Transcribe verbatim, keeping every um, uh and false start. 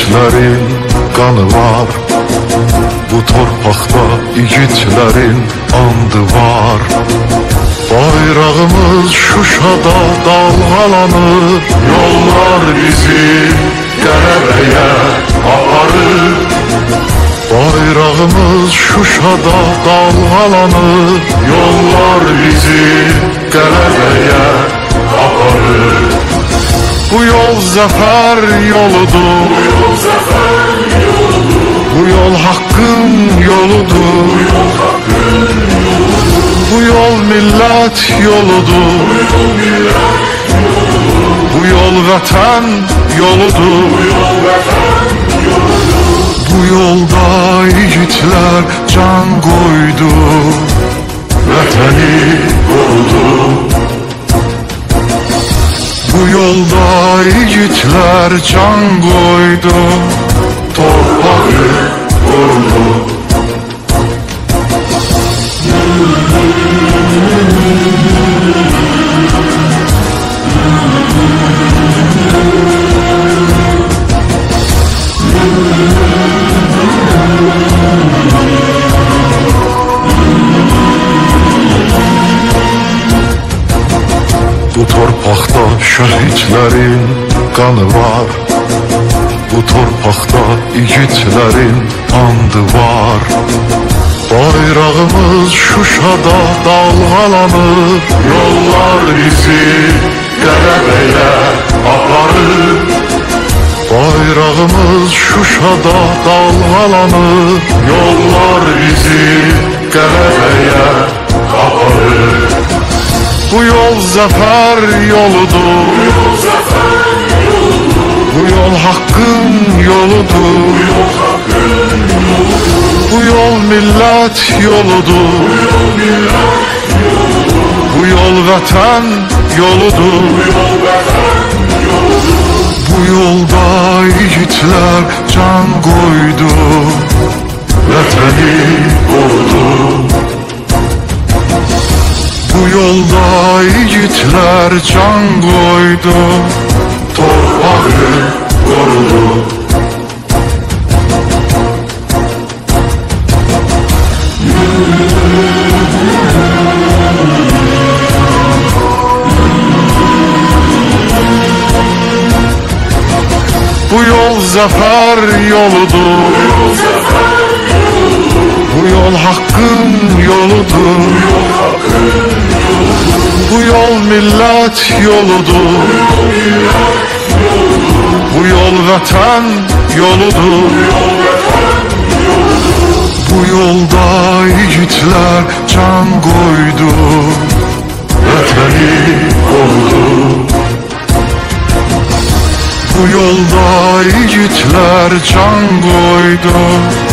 yiğitlərin qanı var. Bu torpaqda yiğitlərin andı var. Bayrağımız Şuşada dalğalanır. Yollar bizi qələbəyə aparır. Bayrağımız Şuşada dalğalanır. Yollar bizi qələbəyə aparır. Bu yol zəfər yoludur. Bu yol zəfər yoludur. Bu yol haqqın yoludur. Bu yol haqqın yoludur. Bu yol millət yoludur. Bu yol millət yoludur. Bu yol vətən yoludur. Bu yol vətən yoludur. Bu yolda yiğitlər can qoydu, vətəni qorudu. Bu yolda yiğitlər can qoydu, torpağı qorudu. Bu torpaqda şəhidlərin qanı var. Bu torpaqda yiğitlərin andı var. Bayrağımız Şuşada dalğalanır. Yollar bizi qələbəyə aparır. Bayrağımız Şuşada dalğalanır. Yollar bizi qələbəyə aparır. Bu yol zəfər yoludur. Bu yol zəfər yoludur. Bu yol haqqın yoludur. Bu yol haqqın yoludur. Bu yol millət yoludur. Bu yol millət yoludur. Bu yol vətən yoludur. Bu yol vətən yoludur. Bu yolda yiğitlər can qoydu, vətəni qorudu. Bu yolda yiğitlər can qoydu, torpağı qorudu. Bu yol zəfər yoludur. Bu yol zəfər yoludur. Bu yol haqqın yoludur. Bu yol haqqın yoludur. Bu yol millət yoludur. Bu yol millət yoludur. Bu yol vətən yoludur. Bu yol vətən yoludur. Bu yolda yiğitlər can qoydu, vətəni qorudu. Bu yolda yiğitlər can qoydu,